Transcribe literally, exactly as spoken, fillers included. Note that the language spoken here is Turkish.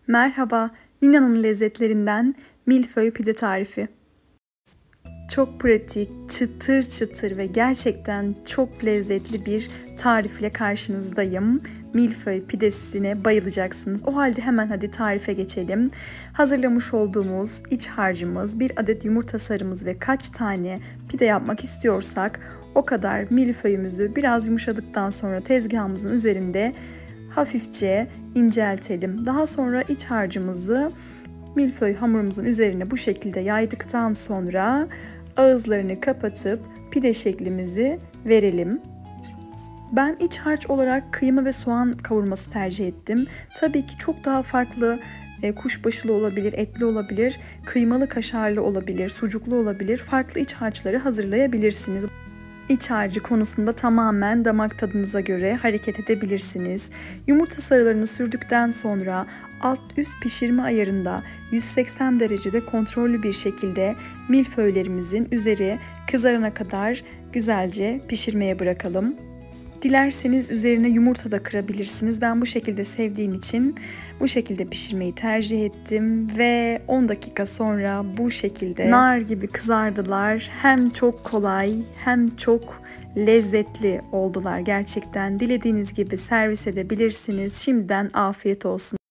Merhaba, Nina'nın lezzetlerinden milföy pide tarifi. Çok pratik, çıtır çıtır ve gerçekten çok lezzetli bir tarifle karşınızdayım. Milföy pidesine bayılacaksınız. O halde hemen hadi tarife geçelim. Hazırlamış olduğumuz iç harcımız, bir adet yumurta sarımız ve kaç tane pide yapmak istiyorsak o kadar milföyümüzü biraz yumuşadıktan sonra tezgahımızın üzerinde hafifçe inceltelim. Daha sonra iç harcımızı milföy hamurumuzun üzerine bu şekilde yaydıktan sonra ağızlarını kapatıp pide şeklimizi verelim. Ben iç harç olarak kıyma ve soğan kavurması tercih ettim. Tabii ki çok daha farklı kuşbaşılı olabilir, etli olabilir, kıymalı kaşarlı olabilir, sucuklu olabilir. Farklı iç harçları hazırlayabilirsiniz. İç harcı konusunda tamamen damak tadınıza göre hareket edebilirsiniz. Yumurta sarılarını sürdükten sonra alt üst pişirme ayarında yüz seksen derecede kontrollü bir şekilde milföylerimizin üzeri kızarana kadar güzelce pişirmeye bırakalım. Dilerseniz üzerine yumurta da kırabilirsiniz. Ben bu şekilde sevdiğim için bu şekilde pişirmeyi tercih ettim ve on dakika sonra bu şekilde nar gibi kızardılar. Hem çok kolay hem çok lezzetli oldular gerçekten. Dilediğiniz gibi servis edebilirsiniz. Şimdiden afiyet olsun.